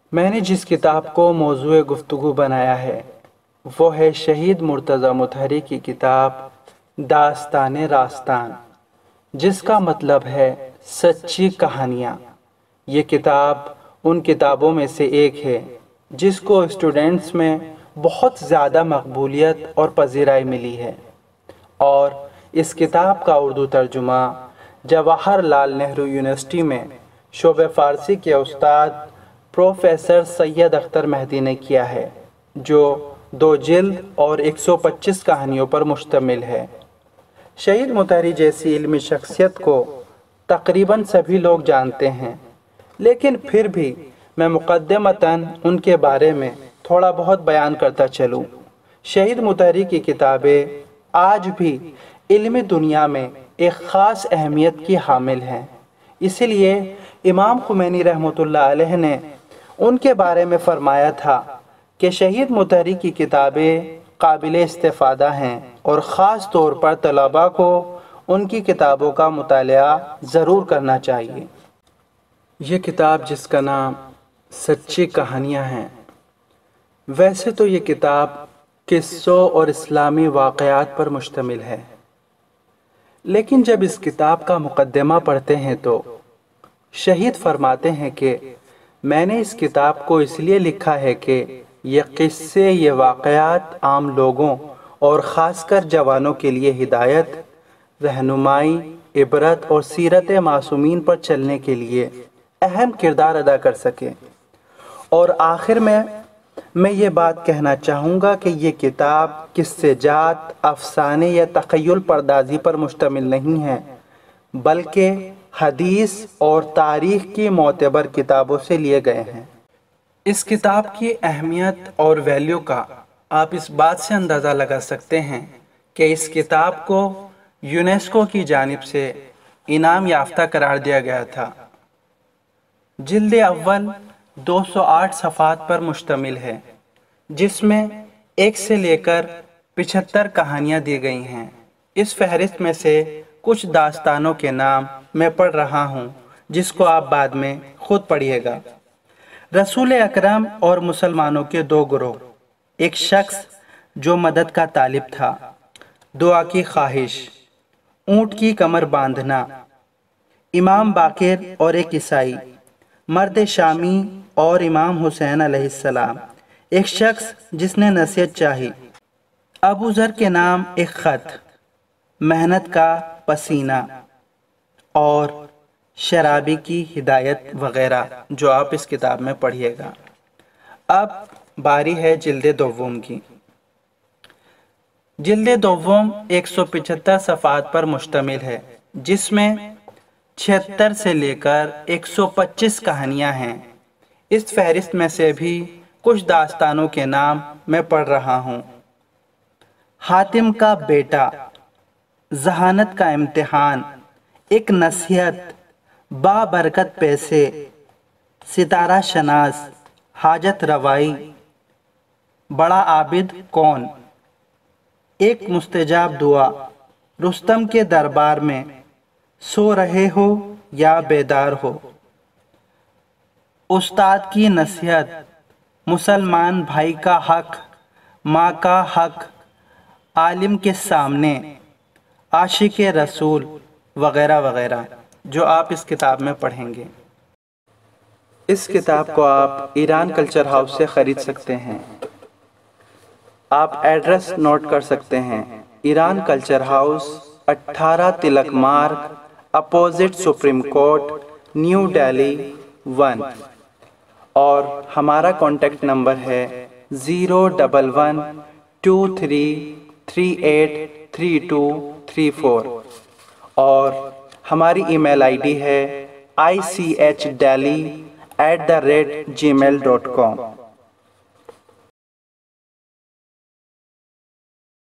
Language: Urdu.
میں نے جس کتاب کو موضوع گفتگو بنایا ہے وہ ہے شہید مرتضیٰ مطہری کی کتاب داستان راستان، جس کا مطلب ہے سچی کہانیاں۔ یہ کتاب ان کتابوں میں سے ایک ہے جس کو اسٹوڈنٹس میں بہت زیادہ مقبولیت اور پذیرائی ملی ہے، اور اس کتاب کا اردو ترجمہ جواہر لال نہرو یونیورسٹی میں شعبہ فارسی کے استاد پروفیسر سید اختر مہدی نے کیا ہے، جو 2 جلد اور 125 کہانیوں پر مشتمل ہے۔ شہید مطہری جیسی علمی شخصیت کو تقریباً سبھی لوگ جانتے ہیں، لیکن پھر بھی میں مقدمتاً ان کے بارے میں تھوڑا بہت بیان کرتا چلوں۔ شہید مطہری کی کتابیں آج بھی علمی دنیا میں ایک خاص اہمیت کی حامل ہیں، اسی لیے امام خمینی رحمۃ اللہ علیہ نے ان کے بارے میں فرمایا تھا کہ شہید مطہری کی کتابیں قابل استفادہ ہیں، اور خاص طور پر طلباء کو ان کی کتابوں کا مطالعہ ضرور کرنا چاہیے۔ یہ کتاب جس کا نام سچی کہانیاں ہیں، ویسے تو یہ کتاب قصوں اور اسلامی واقعات پر مشتمل ہے، لیکن جب اس کتاب کا مقدمہ پڑھتے ہیں تو شہید فرماتے ہیں کہ میں نے اس کتاب کو اس لیے لکھا ہے کہ یہ قصے، یہ واقعات عام لوگوں اور خاص کر جوانوں کے لیے ہدایت، رہنمائی، عبرت اور سیرت معصومین پر چلنے کے لیے اہم کردار ادا کر سکے۔ اور آخر میں یہ بات کہنا چاہوں گا کہ یہ کتاب قصے جات، افسانے یا تخیل پردازی پر مشتمل نہیں ہے، بلکہ حدیث اور تاریخ کی معتبر کتابوں سے لیے گئے ہیں۔ اس کتاب کی اہمیت اور ویلیو کا آپ اس بات سے اندازہ لگا سکتے ہیں کہ اس کتاب کو یونیسکو کی جانب سے انعام یافتہ قرار دیا گیا تھا۔ جلد اول 208 صفحات پر مشتمل ہے، جس میں 1 سے لے کر 75 کہانیاں دی گئی ہیں۔ اس فہرست میں سے کچھ داستانوں کے نام میں پڑھ رہا ہوں، جس کو آپ بعد میں خود پڑھیے گا۔ رسول اکرم اور مسلمانوں کے 2 گروہ، ایک شخص جو مدد کا طالب تھا، دعا کی خواہش، اونٹ کی کمر باندھنا، امام باقر اور ایک عیسائی، مرد شامی اور امام حسین علیہ السلام، ایک شخص جس نے نصیحت چاہی، ابو ذر کے نام ایک خط، محنت کا پسینہ اور شرابی کی ہدایت وغیرہ، جو آپ اس کتاب میں پڑھیے گا۔ اب باری ہے جلد دوم کی۔ جلد دوم 175 صفحات پر مشتمل ہے، جس میں 76 سے لے کر 125 کہانیاں ہیں۔ اس فہرست میں سے بھی کچھ داستانوں کے نام میں پڑھ رہا ہوں۔ حاتم کا بیٹا، ذہانت کا امتحان، ایک نصیحت، بابرکت پیسے، ستارہ شناس، حاجت روائی، بڑا عابد کون، ایک مستجاب دعا، رستم کے دربار میں، سو رہے ہو یا بیدار ہو، استاد کی نصیحت، مسلمان بھائی کا حق، ماں کا حق، عالم کے سامنے، عاشق رسول وغیرہ وغیرہ، جو آپ اس کتاب میں پڑھیں گے۔ اس کتاب کو آپ ایران کلچر ہاؤس سے خرید سکتے ہیں۔ آپ ایڈریس نوٹ کر سکتے ہیں: Iran culture house, 18 Tilak Marg, opposite Supreme Court, New Delhi 1، اور ہمارا کانٹیکٹ نمبر ہے 01123383234، اور ہماری ای میل آئی ڈی ہے ICHdelhi@gmail.com۔